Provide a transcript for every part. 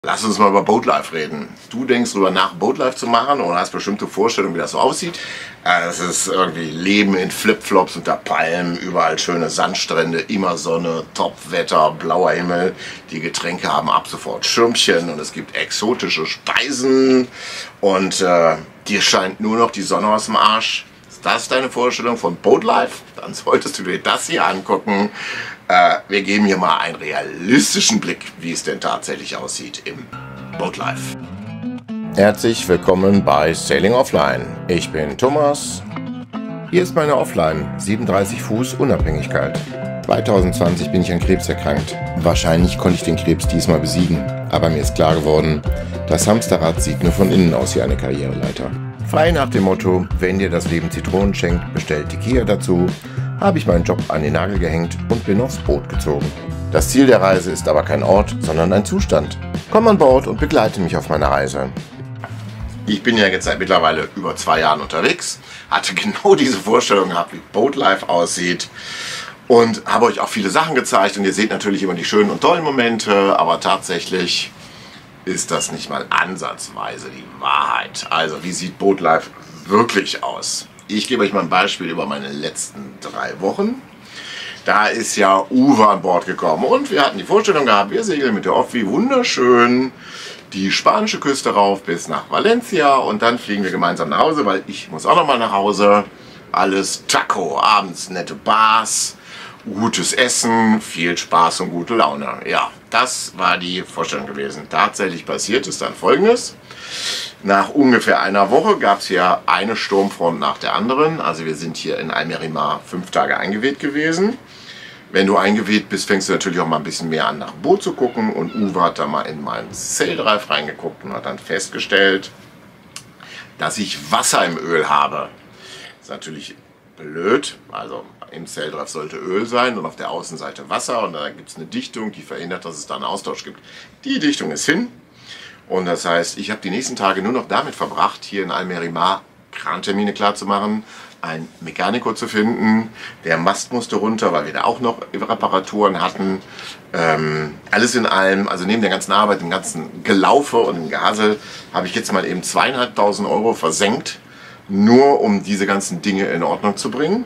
Lass uns mal über Boatlife reden. Du denkst darüber nach, Boatlife zu machen oder hast bestimmte Vorstellungen, wie das so aussieht. Es ist irgendwie Leben in Flipflops unter Palmen, überall schöne Sandstrände, immer Sonne, Topwetter, blauer Himmel. Die Getränke haben ab sofort Schirmchen und es gibt exotische Speisen und dir scheint nur noch die Sonne aus dem Arsch. Ist das deine Vorstellung von Boatlife? Dann solltest du dir das hier angucken. Wir geben hier mal einen realistischen Blick, wie es denn tatsächlich aussieht im Boatlife. Herzlich willkommen bei Sailing Offline. Ich bin Thomas. Hier ist meine Offline, 37 Fuß Unabhängigkeit. 2020 bin ich an Krebs erkrankt. Wahrscheinlich konnte ich den Krebs diesmal besiegen, aber mir ist klar geworden, das Hamsterrad sieht nur von innen aus wie eine Karriereleiter. Frei nach dem Motto, wenn dir das Leben Zitronen schenkt, bestellt Tequila dazu, habe ich meinen Job an den Nagel gehängt und bin aufs Boot gezogen. Das Ziel der Reise ist aber kein Ort, sondern ein Zustand. Komm an Bord und begleite mich auf meiner Reise. Ich bin ja jetzt seit mittlerweile über 2 Jahren unterwegs, hatte genau diese Vorstellung gehabt, wie Boatlife aussieht und habe euch auch viele Sachen gezeigt und ihr seht natürlich immer die schönen und tollen Momente, aber tatsächlich ist das nicht mal ansatzweise die Wahrheit. Also wie sieht Boatlife wirklich aus? Ich gebe euch mal ein Beispiel über meine letzten 3 Wochen. Da ist ja Uwe an Bord gekommen und wir hatten die Vorstellung gehabt, wir segeln mit der Offi wunderschön die spanische Küste rauf bis nach Valencia und dann fliegen wir gemeinsam nach Hause, weil ich muss auch noch mal nach Hause. Alles Taco, abends nette Bars, gutes Essen, viel Spaß und gute Laune. Ja, das war die Vorstellung gewesen. Tatsächlich passiert ist dann Folgendes. Nach ungefähr einer Woche gab es hier eine Sturmfront nach der anderen. Also wir sind hier in Almerimar 5 Tage eingeweht gewesen. Wenn du eingeweht bist, fängst du natürlich auch mal ein bisschen mehr an nach Boot zu gucken. Und Uwe hat da mal in meinen Saildrive reingeguckt und hat dann festgestellt, dass ich Wasser im Öl habe. Das ist natürlich blöd. Also im Saildrive sollte Öl sein und auf der Außenseite Wasser. Und da gibt es eine Dichtung, die verhindert, dass es da einen Austausch gibt. Die Dichtung ist hin. Und das heißt, ich habe die nächsten Tage nur noch damit verbracht, hier in Almerimar Krantermine klar zu machen, einen Mechaniker zu finden. Der Mast musste runter, weil wir da auch noch Reparaturen hatten. Alles in allem, also neben der ganzen Arbeit, dem ganzen Gelaufe und dem Gehasel, habe ich jetzt mal eben 2.500 Euro versenkt, nur um diese ganzen Dinge in Ordnung zu bringen.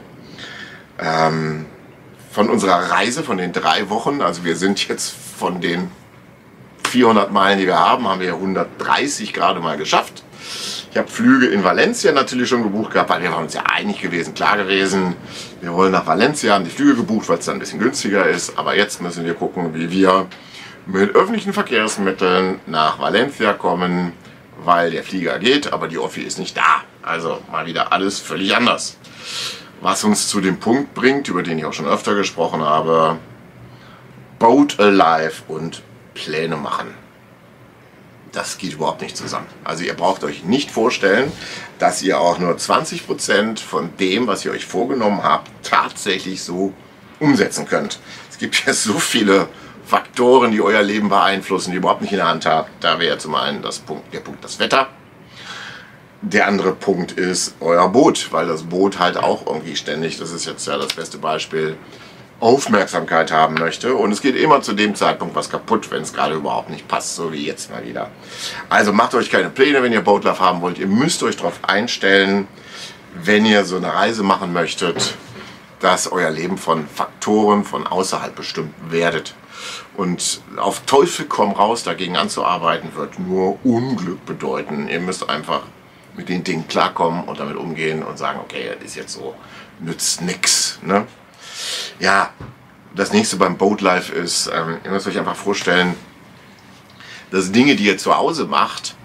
Von unserer Reise, von den 3 Wochen, also wir sind jetzt von den 400 Meilen, die wir haben wir 130 gerade mal geschafft. Ich habe Flüge in Valencia natürlich schon gebucht gehabt, weil wir waren uns ja einig gewesen, klar gewesen. Wir wollen nach Valencia, haben die Flüge gebucht, weil es dann ein bisschen günstiger ist. Aber jetzt müssen wir gucken, wie wir mit öffentlichen Verkehrsmitteln nach Valencia kommen, weil der Flieger geht, aber die Offi ist nicht da. Also mal wieder alles völlig anders. Was uns zu dem Punkt bringt, über den ich auch schon öfter gesprochen habe, Boat Alive und Pläne machen. Das geht überhaupt nicht zusammen. Also ihr braucht euch nicht vorstellen, dass ihr auch nur 20% von dem, was ihr euch vorgenommen habt, tatsächlich so umsetzen könnt. Es gibt ja so viele Faktoren, die euer Leben beeinflussen, die ihr überhaupt nicht in der Hand habt. Da wäre zum einen der Punkt das Wetter. Der andere Punkt ist euer Boot, weil das Boot halt auch irgendwie ständig, das ist jetzt ja das beste Beispiel, Aufmerksamkeit haben möchte und es geht immer zu dem Zeitpunkt was kaputt, wenn es gerade überhaupt nicht passt, so wie jetzt mal wieder. Also macht euch keine Pläne, wenn ihr Boatlife haben wollt. Ihr müsst euch darauf einstellen, wenn ihr so eine Reise machen möchtet, dass euer Leben von Faktoren von außerhalb bestimmt werdet. Und auf Teufel komm raus dagegen anzuarbeiten, wird nur Unglück bedeuten. Ihr müsst einfach mit den Dingen klarkommen und damit umgehen und sagen, okay, das ist jetzt so, nützt nix, ne? Ja, das nächste beim Boatlife ist, ihr müsst euch einfach vorstellen, dass Dinge, die ihr zu Hause macht,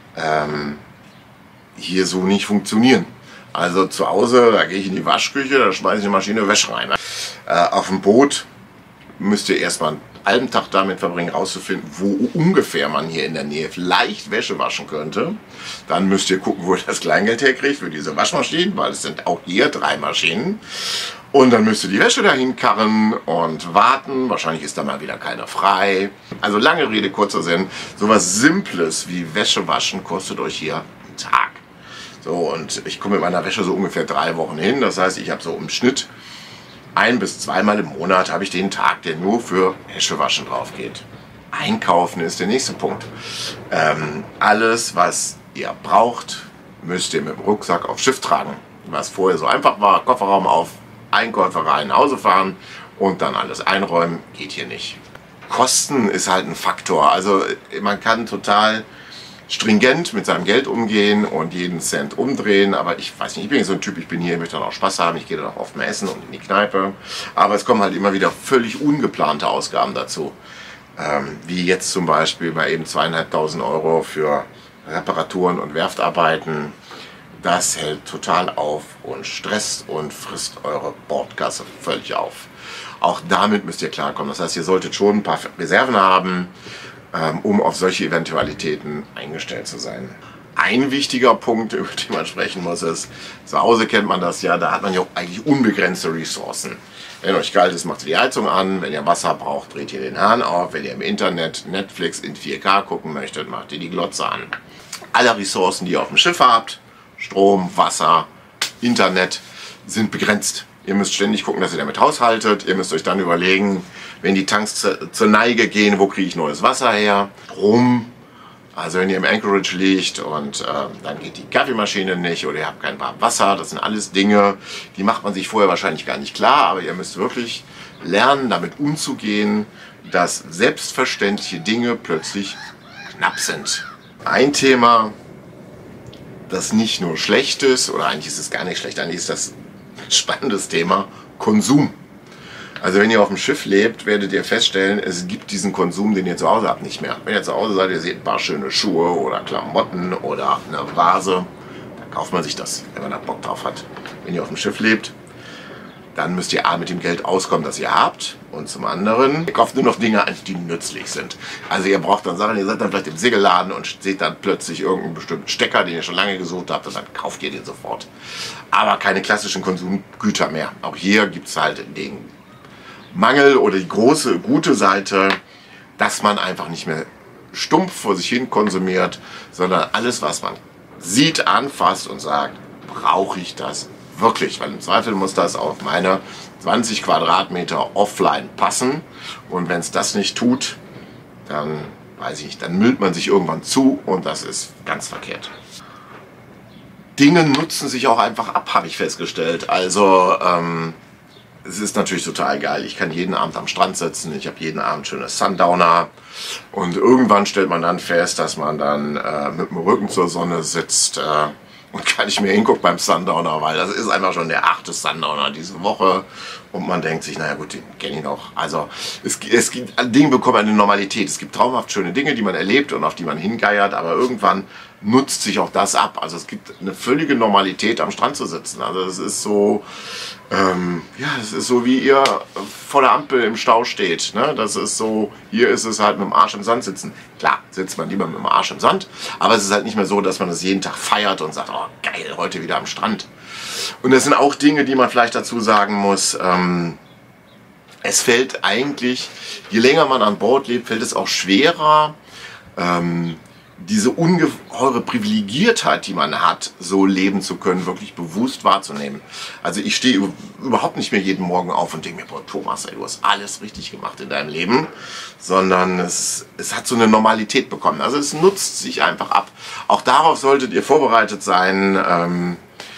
hier so nicht funktionieren. Also zu Hause, da gehe ich in die Waschküche, da schmeiße ich die Maschine Wäsche rein. Auf dem Boot müsst ihr erstmal einen halben Tag damit verbringen, rauszufinden, wo ungefähr man hier in der Nähe vielleicht Wäsche waschen könnte. Dann müsst ihr gucken, wo ihr das Kleingeld herkriegt für diese Waschmaschinen, weil es sind auch hier 3 Maschinen. Und dann müsst ihr die Wäsche dahin karren und warten. Wahrscheinlich ist da mal wieder keine frei. Also lange Rede, kurzer Sinn. Sowas Simples wie Wäsche waschen kostet euch hier einen Tag. So, und ich komme mit meiner Wäsche so ungefähr 3 Wochen hin. Das heißt, ich habe so im Schnitt 1- bis 2-mal im Monat habe ich den Tag, der nur für Wäschewaschen drauf geht. Einkaufen ist der nächste Punkt. Alles, was ihr braucht, müsst ihr mit dem Rucksack aufs Schiff tragen. Was vorher so einfach war, Kofferraum auf, Einkäufe rein, nach Hause fahren und dann alles einräumen, geht hier nicht. Kosten ist halt ein Faktor. Also man kann total stringent mit seinem Geld umgehen und jeden Cent umdrehen, aber ich weiß nicht, ich bin so ein Typ, ich bin hier, ich möchte dann auch Spaß haben, ich gehe dann auch oft mal essen und in die Kneipe, aber es kommen halt immer wieder völlig ungeplante Ausgaben dazu, wie jetzt zum Beispiel bei eben 2.500 € für Reparaturen und Werftarbeiten. Das hält total auf und stresst und frisst eure Bordkasse völlig auf. Auch damit müsst ihr klarkommen, das heißt, ihr solltet schon ein paar Reserven haben, um auf solche Eventualitäten eingestellt zu sein. Ein wichtiger Punkt, über den man sprechen muss, ist, zu Hause kennt man das ja, da hat man ja eigentlich unbegrenzte Ressourcen. Wenn euch kalt ist, macht ihr die Heizung an, wenn ihr Wasser braucht, dreht ihr den Hahn auf, wenn ihr im Internet Netflix in 4K gucken möchtet, macht ihr die Glotze an. Alle Ressourcen, die ihr auf dem Schiff habt, Strom, Wasser, Internet, sind begrenzt. Ihr müsst ständig gucken, dass ihr damit haushaltet. Ihr müsst euch dann überlegen, wenn die Tanks zur Neige gehen, wo kriege ich neues Wasser her? Strom. Also wenn ihr im Anchorage liegt und dann geht die Kaffeemaschine nicht oder ihr habt kein warmes Wasser, das sind alles Dinge, die macht man sich vorher wahrscheinlich gar nicht klar, aber ihr müsst wirklich lernen, damit umzugehen, dass selbstverständliche Dinge plötzlich knapp sind. Ein Thema, das nicht nur schlecht ist, oder eigentlich ist es gar nicht schlecht, eigentlich ist das ein spannendes Thema, Konsum. Also wenn ihr auf dem Schiff lebt, werdet ihr feststellen, es gibt diesen Konsum, den ihr zu Hause habt, nicht mehr. Wenn ihr zu Hause seid, ihr seht ein paar schöne Schuhe oder Klamotten oder eine Vase, dann kauft man sich das, wenn man da Bock drauf hat. Wenn ihr auf dem Schiff lebt, dann müsst ihr A, mit dem Geld auskommen, das ihr habt, und zum anderen, ihr kauft nur noch Dinge, die nützlich sind. Also ihr braucht dann Sachen, ihr seid dann vielleicht im Segelladen und seht dann plötzlich irgendeinen bestimmten Stecker, den ihr schon lange gesucht habt, und dann kauft ihr den sofort. Aber keine klassischen Konsumgüter mehr. Auch hier gibt es halt den Mangel oder die große, gute Seite, dass man einfach nicht mehr stumpf vor sich hin konsumiert, sondern alles, was man sieht, anfasst und sagt, brauche ich das wirklich? Weil im Zweifel muss das auf meine 20 Quadratmeter offline passen, und wenn es das nicht tut, dann weiß ich nicht, dann müllt man sich irgendwann zu, und das ist ganz verkehrt. Dinge nutzen sich auch einfach ab, habe ich festgestellt. Also es ist natürlich total geil. Ich kann jeden Abend am Strand sitzen, ich habe jeden Abend schönes Sundowner, und irgendwann stellt man dann fest, dass man dann mit dem Rücken zur Sonne sitzt und gar nicht mehr hinguckt beim Sundowner, weil das ist einfach schon der 8. Sundowner diese Woche, und man denkt sich, naja gut, den kenne ich noch. Also es gibt Dinge bekommen eine Normalität. Es gibt traumhaft schöne Dinge, die man erlebt und auf die man hingeiert, aber irgendwann nutzt sich auch das ab. Also es gibt eine völlige Normalität, am Strand zu sitzen. Also es ist so, ja, es ist so, wie ihr vor der Ampel im Stau steht. Ne? Das ist so, hier ist es halt mit dem Arsch im Sand sitzen. Klar, sitzt man lieber mit dem Arsch im Sand, aber es ist halt nicht mehr so, dass man das jeden Tag feiert und sagt, oh geil, heute wieder am Strand. Und das sind auch Dinge, die man vielleicht dazu sagen muss. Es fällt eigentlich, je länger man an Bord lebt, fällt es auch schwerer, diese ungeheure Privilegiertheit, die man hat, so leben zu können, wirklich bewusst wahrzunehmen. Also ich stehe überhaupt nicht mehr jeden Morgen auf und denke mir, boah, Thomas, ey, du hast alles richtig gemacht in deinem Leben, sondern es hat so eine Normalität bekommen. Also es nutzt sich einfach ab. Auch darauf solltet ihr vorbereitet sein,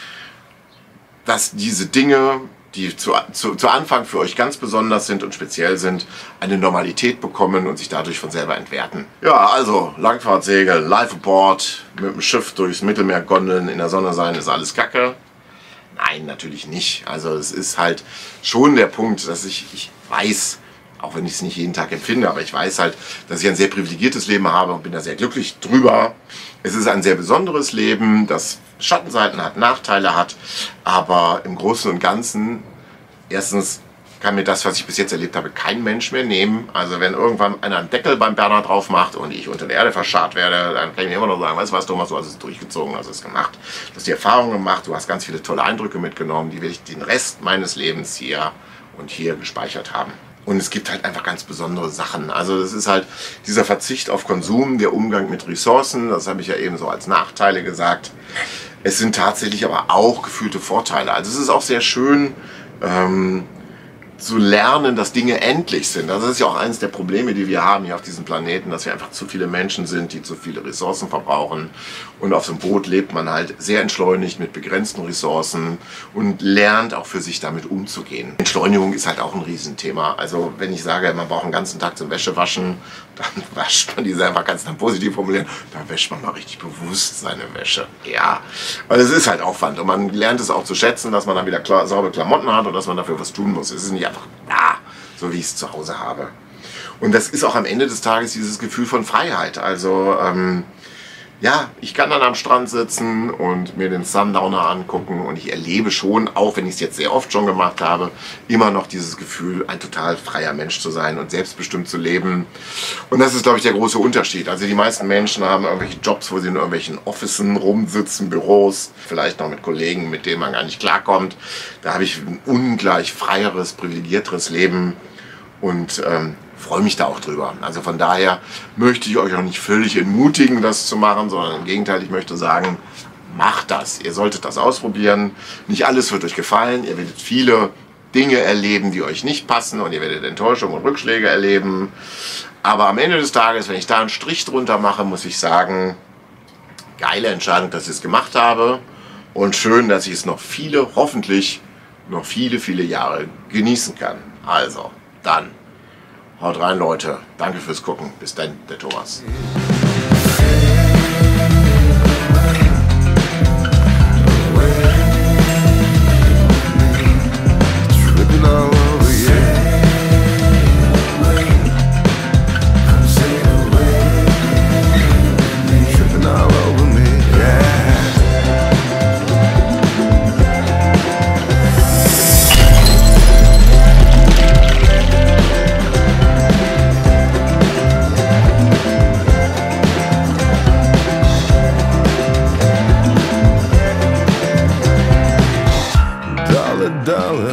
dass diese Dinge, die zu Anfang für euch ganz besonders sind und speziell sind, eine Normalität bekommen und sich dadurch von selber entwerten. Ja, also Langfahrtsegeln, live aboard, mit dem Schiff durchs Mittelmeer gondeln, in der Sonne sein, ist alles Kacke? Nein, natürlich nicht. Also es ist halt schon der Punkt, dass ich weiß, auch wenn ich es nicht jeden Tag empfinde, aber ich weiß halt, dass ich ein sehr privilegiertes Leben habe und bin da sehr glücklich drüber. Es ist ein sehr besonderes Leben, das Schattenseiten hat, Nachteile hat, aber im Großen und Ganzen, erstens kann mir das, was ich bis jetzt erlebt habe, kein Mensch mehr nehmen. Also wenn irgendwann einer einen Deckel beim Berner drauf macht und ich unter der Erde verscharrt werde, dann kann ich mir immer noch sagen, weißt du was, Thomas, du hast es durchgezogen, hast es gemacht, du hast die Erfahrung gemacht, du hast ganz viele tolle Eindrücke mitgenommen, die will ich den Rest meines Lebens hier und hier gespeichert haben. Und es gibt halt einfach ganz besondere Sachen. Also es ist halt dieser Verzicht auf Konsum, der Umgang mit Ressourcen, das habe ich ja eben so als Nachteile gesagt. Es sind tatsächlich aber auch gefühlte Vorteile. Also es ist auch sehr schön zu lernen, dass Dinge endlich sind. Das ist ja auch eines der Probleme, die wir haben hier auf diesem Planeten, dass wir einfach zu viele Menschen sind, die zu viele Ressourcen verbrauchen. Und auf so einem Boot lebt man halt sehr entschleunigt mit begrenzten Ressourcen und lernt auch für sich damit umzugehen. Entschleunigung ist halt auch ein Riesenthema. Also wenn ich sage, man braucht einen ganzen Tag zum Wäschewaschen, dann wascht man die selber, kannst dann positiv formulieren, da wäscht man mal richtig bewusst seine Wäsche. Ja, weil es ist halt Aufwand und man lernt es auch zu schätzen, dass man dann wieder saubere Klamotten hat und dass man dafür was tun muss. Es ist nicht einfach da, so wie ich es zu Hause habe. Und das ist auch am Ende des Tages dieses Gefühl von Freiheit. Also ja, ich kann dann am Strand sitzen und mir den Sundowner angucken und ich erlebe schon, auch wenn ich es jetzt sehr oft schon gemacht habe, immer noch dieses Gefühl, ein total freier Mensch zu sein und selbstbestimmt zu leben. Und das ist, glaube ich, der große Unterschied. Also die meisten Menschen haben irgendwelche Jobs, wo sie in irgendwelchen Officen rumsitzen, Büros, vielleicht noch mit Kollegen, mit denen man gar nicht klarkommt. Da habe ich ein ungleich freieres, privilegierteres Leben und freue mich da auch drüber. Also von daher möchte ich euch auch nicht völlig entmutigen, das zu machen, sondern im Gegenteil, ich möchte sagen, macht das. Ihr solltet das ausprobieren. Nicht alles wird euch gefallen. Ihr werdet viele Dinge erleben, die euch nicht passen und ihr werdet Enttäuschungen und Rückschläge erleben. Aber am Ende des Tages, wenn ich da einen Strich drunter mache, muss ich sagen, geile Entscheidung, dass ich es gemacht habe und schön, dass ich es noch hoffentlich noch viele Jahre genießen kann. Also, dann. Haut rein, Leute. Danke fürs Gucken. Bis dann, der Thomas. Dollar